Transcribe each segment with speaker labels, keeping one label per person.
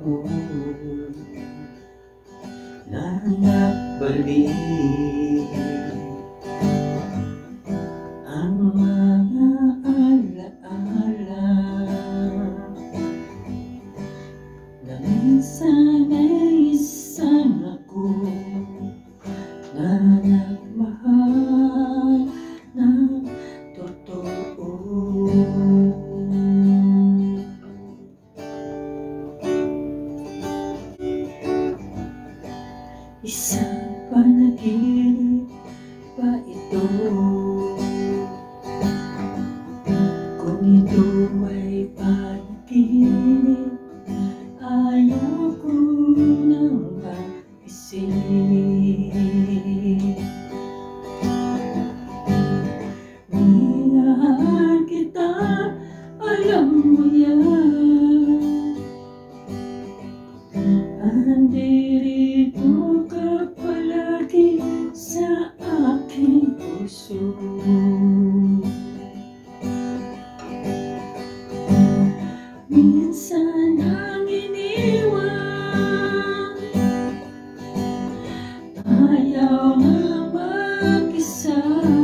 Speaker 1: ako na nagbalik. Ang mga alaala na minsan ay isang ako na nagmahal ng totoo. Isang panaginip pa ito, kung ito ay panaginip, ayaw ko nang mag-isip. Minahal kita, alam mo yan, andirito ka palagi sa aking puso. Minsan ang iniwan, ayaw na mag-isa.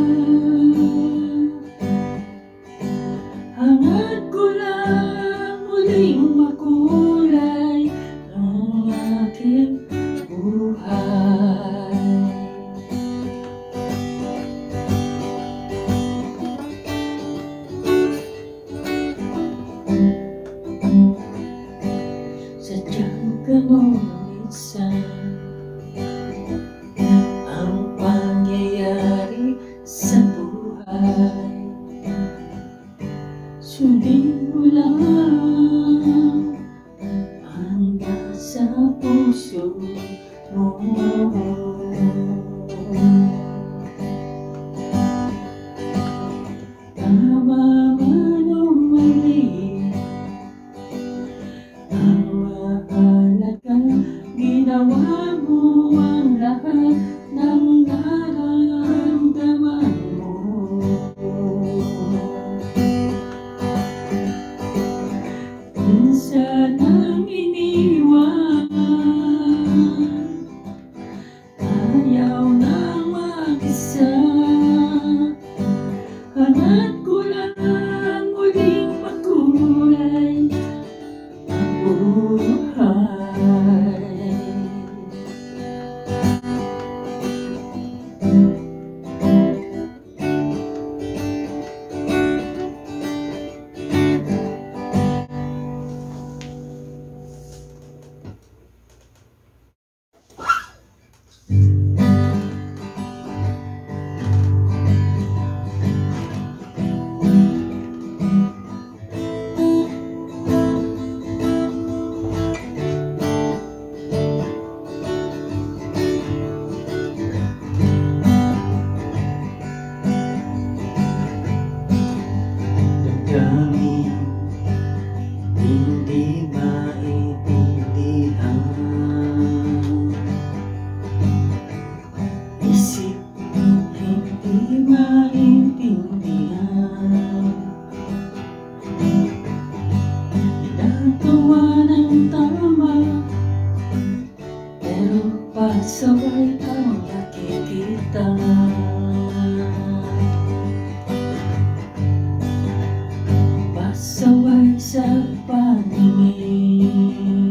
Speaker 1: Hangad ko lang muling makulay ang aking buhay. Sadyang ganun minsan ang pangyayari sa buhay. Sundin mo lang ang nasa puso mo. Tama man o mali, ang mahalaga ginawa mo ang lahat ng nararamdaman mo. Minsan ang iniwan, ayaw na mag-isa. Hangad ko lang muling makulay ang buhay. Damdamin hindi maintindihan, isip hindi maintindihan, ginagawa ng tama pero pasaway ang nakikita. Pasaway sa paningin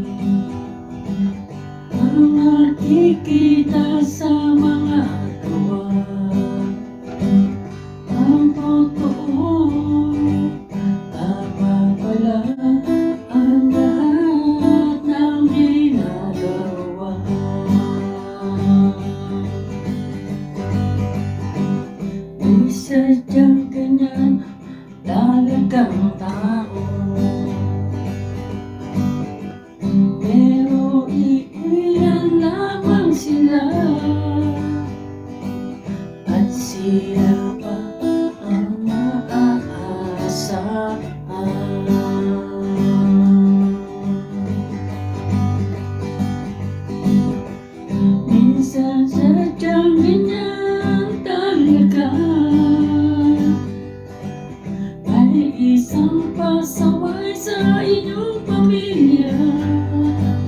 Speaker 1: ang nakikita sa mga gawa. Ang totoo, tama pala ang lahat ng ginagawa. May sadyang ganyan talagang tao, pero iilan lamang sila, at sila pa ang maaasahan. Minsan sadyang ganyan talaga, isang pasaway sa inyong pamilya.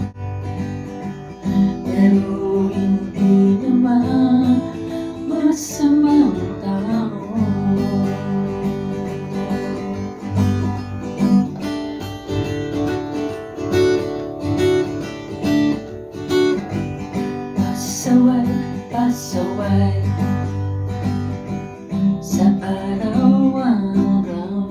Speaker 1: hindi naman masamang tao. Pasaway, pasaway sa araw-araw,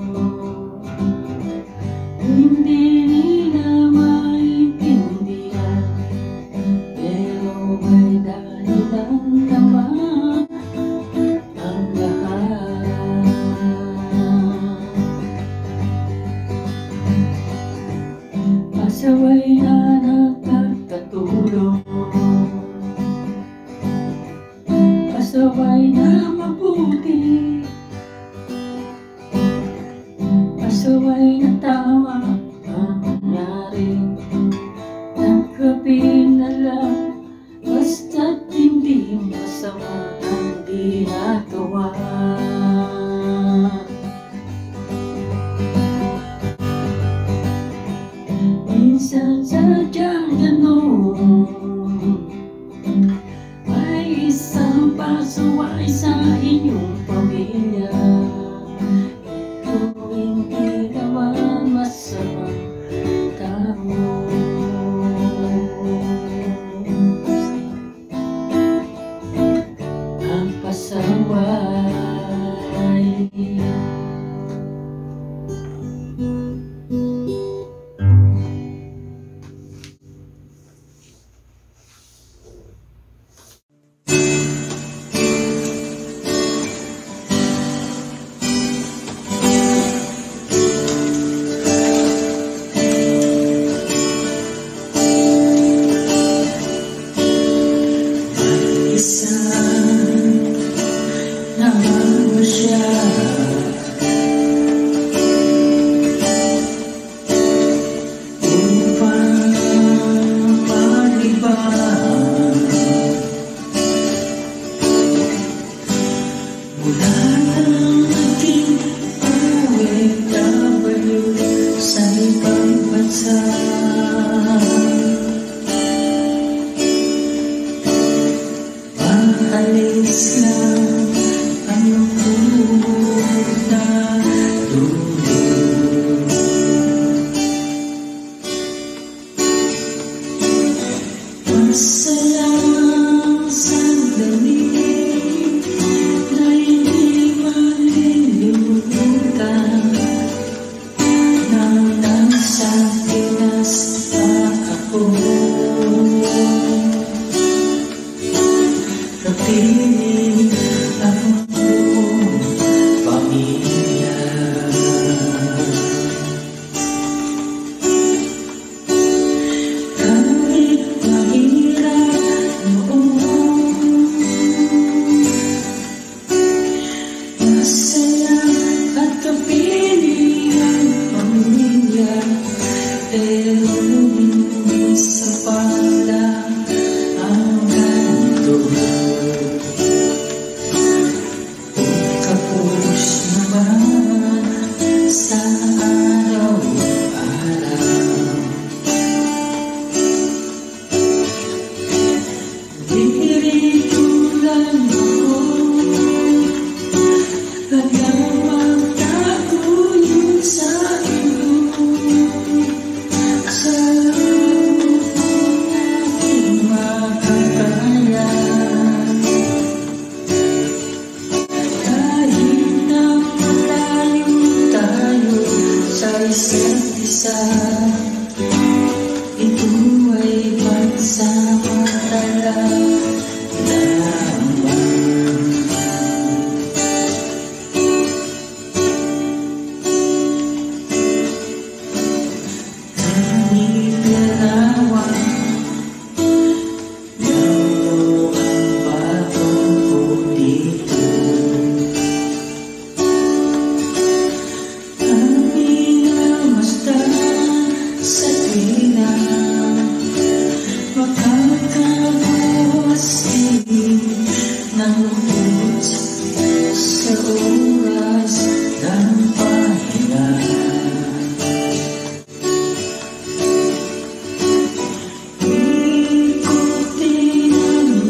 Speaker 1: hindi nila maintindihan, pero may dahilan naman ang lahat. Pasaway na nakakatulong, pasaway na mabuti, pasaway na tama ang nangyari. Nagkapinala, basta't hindi masama ang ginagawa. Minsan sadyang ganoon, may isang pasaway sa inyong pamilya, pero hindi naman masamang tao. Ang pasaway. Naman siya upang pag-ibaan mula ng ating OFW sa ibang bansa. Paalis lang ang lungkot na dulo. Masalang sandali na hindi malilimutan, nang nasa Pinas pa ako. Kapiling ang buong pamilya. Kahit mahirap noon, masaya at kapiling ang pamilya, pero minsan pala ang ganito. Kapos naman sa araw-araw, dirito lang ako hanggang magtaguyod sa iyo. Sa aking makakaya, kahit na malayo tayo sa isa't isa, ito ay pansamantala lamang. Kahit larawan lang ang batong ko dito, aming namasdan sa tuwina, makakabukas din ng lungkot sa oras ng pahinga. Ikutin ang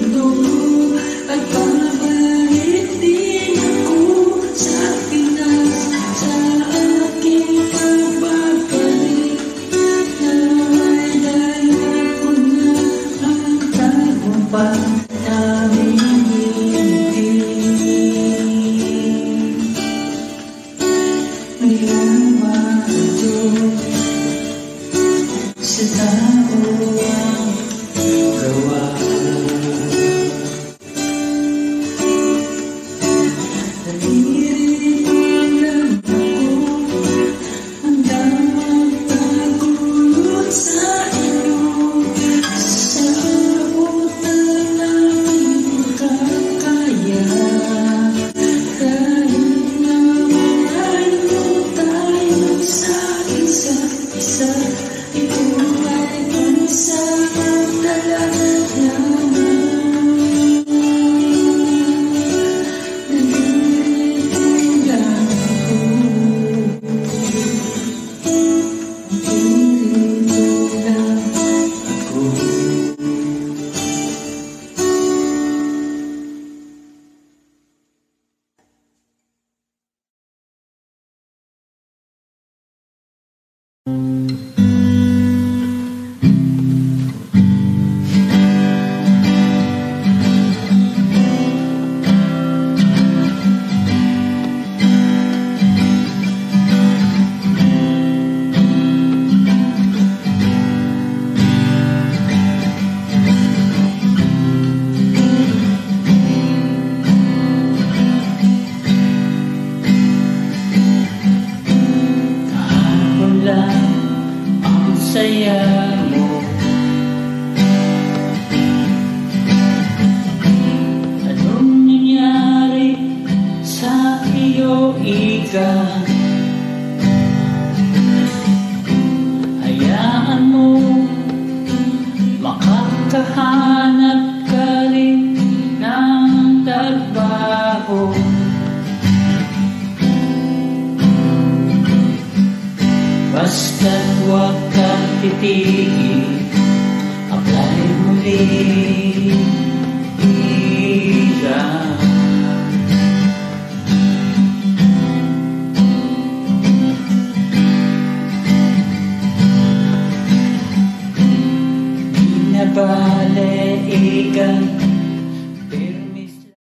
Speaker 1: aming ngiti. Minamadyo sa tao ang gawa. Naririnig lang ako, handang magpagulot sa iyo. Sa abot ng aking makakaya, kahit na malayo tayo sa isa't isa, ito ay pansamantala lamang. Naririnig lang ako, naririnig lang ako. Kahapon lang ang saya mo, anong nangyari sa iyo, ika? Hayaan mo, makakahanap ka rin ng trabaho. Basta't huwag kang titigil, apply muli.